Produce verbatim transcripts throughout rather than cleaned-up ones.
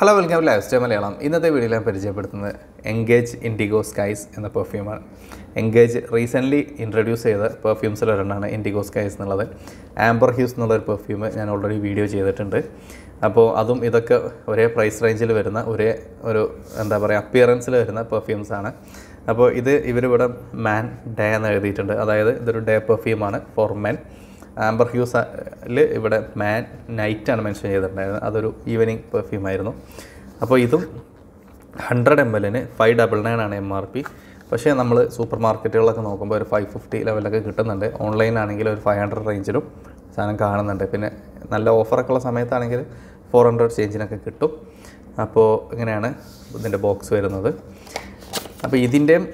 Hello, welcome to Lifestyle Malayalam. In this video, I am പരിചയപ്പെടുത്തുന്നത് Engage Indego Skies എന്ന perfume ആണ്. Engage recently introduce ചെയ്ത perfumes ൽ ഒരെണ്ണമാണ് Indego Skies എന്നുള്ളത്. Amber Hues എന്നുള്ള ഒരു perfume ഞാൻ ഓൾറെഡി വീഡിയോ ചെയ്തിട്ടുണ്ട്. അപ്പോൾ അതും ഇതൊക്കെ ഒരേ പ്രൈസ് റേഞ്ചിൽ വരുന്ന ഒരേ ഒരു എന്താ പറയുക അപ്പിയറൻസിൽ വരുന്ന പെർഫ്യൂംസ് ആണ്. അപ്പോൾ ഇത് ഇവരിവിടെ മാൻ ഡേ എന്ന് എഴുതിയിട്ടുണ്ട്. അതായത് ഇതൊരു ഡേ പെർഫ്യൂമാണ് ഫോർ മെൻ. ആംബർ ഹ്യൂസിൽ ഇവിടെ മാൻ നൈറ്റാണ് മെൻഷൻ ചെയ്തിട്ടുണ്ടായിരുന്നത്. അതൊരു ഈവനിങ് പെർഫ്യൂം ആയിരുന്നു. അപ്പോൾ ഇതും ഹൺഡ്രഡ് എം എല്ലിന് ഫൈവ് ഡബിൾ നയൻ ആണ് എം ആർ പി. പക്ഷേ നമ്മൾ സൂപ്പർ മാർക്കറ്റുകളൊക്കെ നോക്കുമ്പോൾ ഒരു ഫൈവ് ഫിഫ്റ്റി ലെവലൊക്കെ കിട്ടുന്നുണ്ട്. ഓൺലൈൻ ആണെങ്കിൽ ഒരു ഫൈവ് ഹൺഡ്രഡ് റേഞ്ചിലും സാധനം കാണുന്നുണ്ട്. പിന്നെ നല്ല ഓഫറൊക്കെ ഉള്ള സമയത്താണെങ്കിൽ ഫോർ ഹൺഡ്രഡ് ചേഞ്ചിനൊക്കെ കിട്ടും. അപ്പോൾ ഇങ്ങനെയാണ് ഇതിൻ്റെ ബോക്സ് വരുന്നത്. അപ്പോൾ ഇതിൻ്റെയും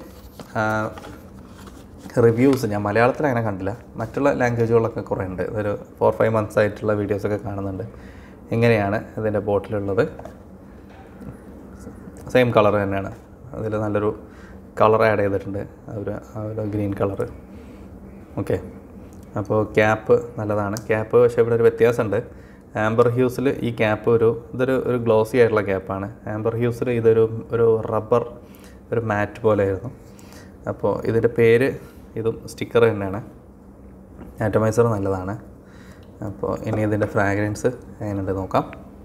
റിവ്യൂസ് ഞാൻ മലയാളത്തിൽ അങ്ങനെ കണ്ടില്ല, മറ്റുള്ള ലാംഗ്വേജുകളൊക്കെ കുറേ ഉണ്ട്. ഒരു ഫോർ ഫൈവ് മന്ത്സ് ആയിട്ടുള്ള വീഡിയോസൊക്കെ കാണുന്നുണ്ട്. ഇങ്ങനെയാണ് ഇതിൻ്റെ ബോട്ടിലുള്ളത്. സെയിം കളർ തന്നെയാണ്. അതിൽ നല്ലൊരു കളർ ആഡ് ചെയ്തിട്ടുണ്ട്, ഒരു ഒരു ഗ്രീൻ കളറ്. ഓക്കെ, അപ്പോൾ ക്യാപ്പ് നല്ലതാണ്. ക്യാപ്പ് പക്ഷേ ഇവിടെ ഒരു വ്യത്യാസമുണ്ട്. ആംബർ ഹ്യൂസിൽ ഈ ക്യാപ്പ് ഒരു ഇതൊരു ഒരു ഗ്ലോസി ആയിട്ടുള്ള ക്യാപ്പാണ്. ആംബർ ഹ്യൂസിൽ ഇതൊരു ഒരു റബ്ബർ ഒരു മാറ്റ് പോലെയായിരുന്നു. അപ്പോൾ ഇതിൻ്റെ പേര് ഇതും സ്റ്റിക്കർ തന്നെയാണ്. ആറ്റമൈസർ നല്ലതാണ്. അപ്പോൾ ഇനി ഇതിൻ്റെ ഫ്രാഗ്രൻസ് എങ്ങനെയുണ്ട് നോക്കാം.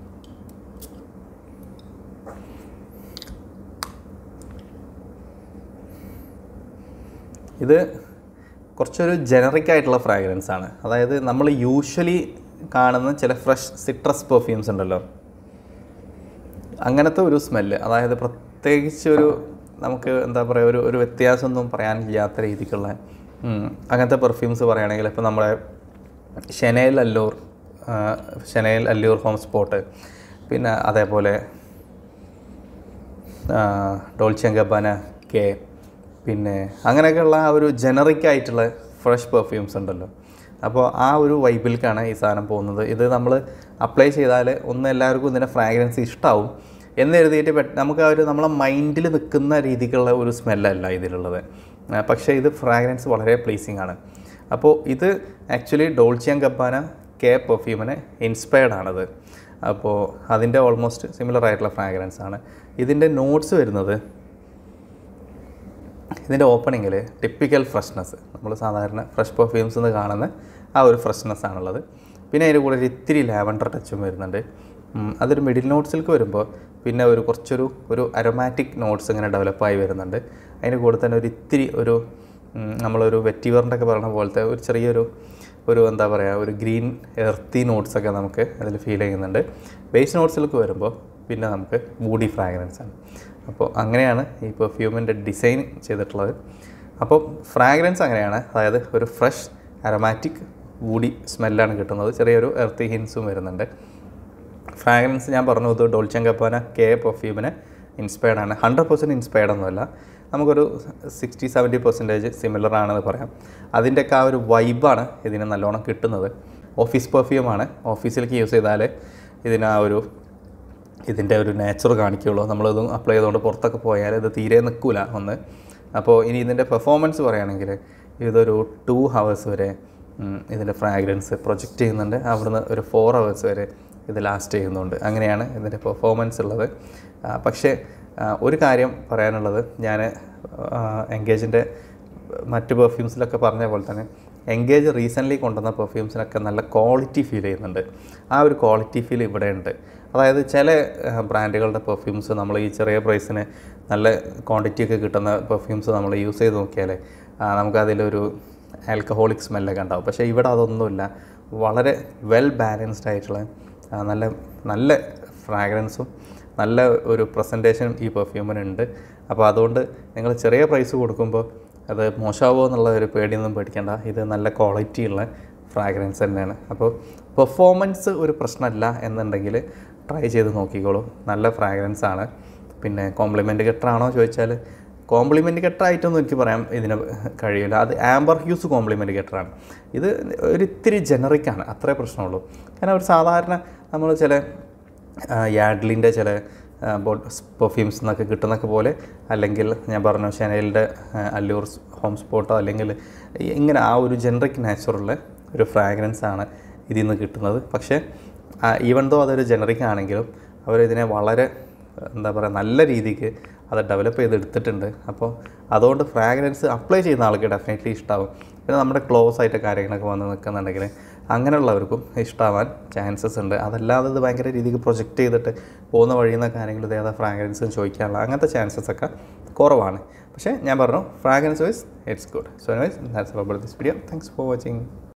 ഇത് കുറച്ചൊരു ജനറിക് ആയിട്ടുള്ള ഫ്രാഗ്രൻസ് ആണ്. അതായത് നമ്മൾ യൂഷ്വലി കാണുന്ന ചില ഫ്രഷ് സിട്രസ് പെർഫ്യൂംസ് ഉണ്ടല്ലോ, അങ്ങനത്തെ ഒരു സ്മെല്ല്. അതായത് പ്രത്യേകിച്ച് ഒരു നമുക്ക് എന്താ പറയുക ഒരു ഒരു വ്യത്യാസമൊന്നും പറയാനില്ലാത്ത രീതിക്കുള്ള അങ്ങനത്തെ പെർഫ്യൂംസ് പറയുകയാണെങ്കിൽ ഇപ്പോൾ നമ്മുടെ ഷെനേൽ അല്ലൂർ ഷെനേൽ അല്ലൂർ ഹോം സ്പോട്ട്, പിന്നെ അതേപോലെ ഡോൾച്ചെ ആൻഡ് ഗബ്ബാന കെ, പിന്നെ അങ്ങനെയൊക്കെയുള്ള ആ ഒരു ജനറിക് ആയിട്ടുള്ള ഫ്രഷ് പെർഫ്യൂംസ് ഉണ്ടല്ലോ. അപ്പോൾ ആ ഒരു വൈബിലേക്കാണ് ഈ സാധനം പോകുന്നത്. ഇത് നമ്മൾ അപ്ലൈ ചെയ്താൽ ഒന്ന് എല്ലാവർക്കും ഇതിൻ്റെ ഫ്രാഗ്രൻസ് ഇഷ്ടമാവും എന്ന് എഴുതിയിട്ട് നമുക്ക് ആ ഒരു നമ്മളെ മൈൻഡിൽ നിൽക്കുന്ന രീതിക്കുള്ള ഒരു സ്മെല്ലല്ല ഇതിലുള്ളത്. പക്ഷേ ഇത് ഫ്രാഗ്രൻസ് വളരെ പ്ലീസിങ് ആണ്. അപ്പോൾ ഇത് ആക്ച്വലി ഡോൾച്ചെ ആൻഡ് ഗബ്ബാന കെ പെർഫ്യൂമിനെ ഇൻസ്പയർഡ് ആണത്. അപ്പോൾ അതിൻ്റെ ഓൾമോസ്റ്റ് സിമിലർ ആയിട്ടുള്ള ഫ്രാഗ്രൻസ് ആണ്. ഇതിൻ്റെ നോട്ട്സ് വരുന്നത് ഇതിൻ്റെ ഓപ്പണിങ്ങിൽ ടിപ്പിക്കൽ ഫ്രഷ്നെസ്, നമ്മൾ സാധാരണ ഫ്രഷ് പെർഫ്യൂംസ് എന്ന് കാണുന്ന ആ ഒരു ഫ്രഷ്നെസ് ആണുള്ളത്. പിന്നെ അതിൻ്റെ കൂടെ ഒരു ഇത്തിരി ലാവൻഡർ ടച്ചും വരുന്നുണ്ട്. അതൊരു മിഡിൽ നോട്ട്സിലേക്ക് വരുമ്പോൾ പിന്നെ ഒരു കുറച്ചൊരു ഒരു അരോമാറ്റിക് നോട്ട്സ് ഇങ്ങനെ ഡെവലപ്പായി വരുന്നുണ്ട്. അതിൻ്റെ കൂടെ തന്നെ ഒരു ഇത്തിരി ഒരു നമ്മളൊരു വെറ്റിവറിൻ്റെ ഒക്കെ പറയുന്ന പോലത്തെ ഒരു ചെറിയൊരു ഒരു എന്താ പറയുക ഒരു ഗ്രീൻ എർത്തി നോട്ട്സൊക്കെ നമുക്ക് അതിൽ ഫീൽ ചെയ്യുന്നുണ്ട്. ബേസ് നോട്ട്സിലേക്ക് വരുമ്പോൾ പിന്നെ നമുക്ക് വൂഡി ഫ്രാഗ്രൻസ് ആണ്. അപ്പോൾ അങ്ങനെയാണ് ഈ പെർഫ്യൂമിൻ്റെ ഡിസൈൻ ചെയ്തിട്ടുള്ളത്. അപ്പോൾ ഫ്രാഗ്രൻസ് അങ്ങനെയാണ്, അതായത് ഒരു ഫ്രഷ് അരോമാറ്റിക് വൂഡി സ്മെല്ലാണ് കിട്ടുന്നത്. ചെറിയൊരു എർത്തി ഹിൻസും വരുന്നുണ്ട്. ഫ്രാഗ്രൻസ് ഞാൻ പറഞ്ഞു ഇത് ഡോൾച്ചെ ആൻഡ് ഗബ്ബാന കെ പെർഫ്യൂമിനെ ഇൻസ്പയർഡ് ആണ്. ഹൺഡ്രഡ് പെർസെൻറ്റ് ഇൻസ്പയർഡ് ഒന്നുമല്ല, നമുക്കൊരു സിക്സ്റ്റി സെവൻറ്റി പെർസെൻറ്റേജ് സിമിലർ ആണെന്ന് പറയാം. അതിൻ്റെയൊക്കെ ആ ഒരു വൈബാണ് ഇതിന് നല്ലോണം കിട്ടുന്നത്. ഓഫീസ് പെർഫ്യൂമാണ്. ഓഫീസിലേക്ക് യൂസ് ചെയ്താൽ ഇതിന് ആ ഒരു ഇതിൻ്റെ ഒരു നേച്ചർ കാണിക്കുകയുള്ളൂ. നമ്മളിതും അപ്ലൈ ചെയ്തുകൊണ്ട് പുറത്തൊക്കെ പോയാൽ ഇത് തീരെ നിൽക്കില്ല ഒന്ന്. അപ്പോൾ ഇനി ഇതിൻ്റെ പെർഫോമൻസ് പറയുകയാണെങ്കിൽ ഇതൊരു ടു ഹവേഴ്സ് വരെ ഇതിൻ്റെ ഫ്രാഗ്രൻസ് പ്രൊജക്റ്റ് ചെയ്യുന്നുണ്ട്. അവിടുന്ന് ഒരു ഫോർ ഹവേഴ്സ് വരെ ഇത് ലാസ്റ്റ് ചെയ്യുന്നുണ്ട്. അങ്ങനെയാണ് ഇതിൻ്റെ പെർഫോമൻസ് ഉള്ളത്. പക്ഷേ ഒരു കാര്യം പറയാനുള്ളത്, ഞാൻ എൻഗേജിൻ്റെ മറ്റ് പെർഫ്യൂംസിലൊക്കെ പറഞ്ഞ പോലെ തന്നെ എൻഗേജ് റീസെൻ്റ്ലി കൊണ്ടുവന്ന പെർഫ്യൂംസിനൊക്കെ നല്ല ക്വാളിറ്റി ഫീൽ ചെയ്യുന്നുണ്ട്. ആ ഒരു ക്വാളിറ്റി ഫീൽ ഇവിടെ ഉണ്ട്. അതായത് ചില ബ്രാൻഡുകളുടെ പെർഫ്യൂംസ് നമ്മൾ ഈ ചെറിയ പ്രൈസിന് നല്ല ക്വാണ്ടിറ്റി ഒക്കെ കിട്ടുന്ന പെർഫ്യൂംസ് നമ്മൾ യൂസ് ചെയ്ത് നോക്കിയാൽ നമുക്കതിലൊരു ആൽക്കഹോളിക് സ്മെല്ലൊക്കെ ഉണ്ടാവും. പക്ഷേ ഇവിടെ അതൊന്നുമില്ല. വളരെ വെൽ ബാലൻസ്ഡ് ആയിട്ടുള്ള നല്ല നല്ല ഫ്രാഗ്രൻസും നല്ല ഒരു പ്രസൻറ്റേഷനും ഈ പെർഫ്യൂമിനുണ്ട്. അപ്പോൾ അതുകൊണ്ട് നിങ്ങൾ ചെറിയ പ്രൈസ് കൊടുക്കുമ്പോൾ അത് മോശമാവോ എന്നുള്ള ഒരു പേടിയൊന്നും പേടിക്കേണ്ട. ഇത് നല്ല ക്വാളിറ്റിയുള്ള ഫ്രാഗ്രൻസ് തന്നെയാണ്. അപ്പോൾ പെർഫോമൻസ് ഒരു പ്രശ്നമല്ല എന്നുണ്ടെങ്കിൽ ട്രൈ ചെയ്ത് നോക്കിക്കോളൂ. നല്ല ഫ്രാഗ്രൻസ് ആണ്. പിന്നെ കോംപ്ലിമെൻറ്റ് ഗെറ്ററാണോ ചോദിച്ചാൽ കോംപ്ലിമെൻറ്റ് ഗെറ്ററായിട്ടൊന്നും എനിക്ക് പറയാൻ ഇതിന് കഴിയില്ല. അത് ആംബർ ഹ്യൂസ് കോംപ്ലിമെൻറ്റ് ഗെറ്ററാണ്. ഇത് ഒരിത്തിരി ജനറിക്കാണ്, അത്രേ പ്രശ്നമുള്ളൂ. കാരണം ഒരു സാധാരണ നമ്മൾ ചില യാഡ്ലിൻ്റെ ചില പെർഫ്യൂംസ് എന്നൊക്കെ കിട്ടുന്നൊക്കെ പോലെ, അല്ലെങ്കിൽ ഞാൻ പറഞ്ഞു ഷെനേലിൻ്റെ അല്ലൂർ ഹോം സ്പോട്ടോ, അല്ലെങ്കിൽ ഇങ്ങനെ ആ ഒരു ജനറിക് നാച്ചുറൽ ഒരു ഫ്രാഗ്രൻസ് ആണ് ഇതിൽ നിന്ന് കിട്ടുന്നത്. പക്ഷേ ഈവൻ ദോ അതൊരു ജനറിക് ആണെങ്കിലും അവരിതിനെ വളരെ എന്താ പറയുക നല്ല രീതിക്ക് അത് ഡെവലപ്പ് ചെയ്തെടുത്തിട്ടുണ്ട്. അപ്പോൾ അതുകൊണ്ട് ഫ്രാഗ്രൻസ് അപ്ലൈ ചെയ്യുന്ന ആൾക്ക് ഡെഫിനറ്റ്ലി ഇഷ്ടമാവും. പിന്നെ നമ്മുടെ ക്ലോസ് ആയിട്ട് കാര്യങ്ങളൊക്കെ വന്ന് നിൽക്കുന്നുണ്ടെങ്കിൽ അങ്ങനെയുള്ളവർക്കും ഇഷ്ടമാവാൻ ചാൻസസ് ഉണ്ട്. അതല്ലാതെ ഇത് ഭയങ്കര രീതിക്ക് പ്രൊജക്റ്റ് ചെയ്തിട്ട് പോകുന്ന വഴിയിൽ നിന്ന് കാര്യങ്ങൾ ഇത് ഏതാ ഫ്രാഗ്രൻസും ചോദിക്കാനുള്ള അങ്ങനത്തെ ചാൻസസ് ഒക്കെ കുറവാണ്. പക്ഷേ ഞാൻ പറഞ്ഞു fragrance wise it's good. So anyways that's all about this video. Thanks for watching.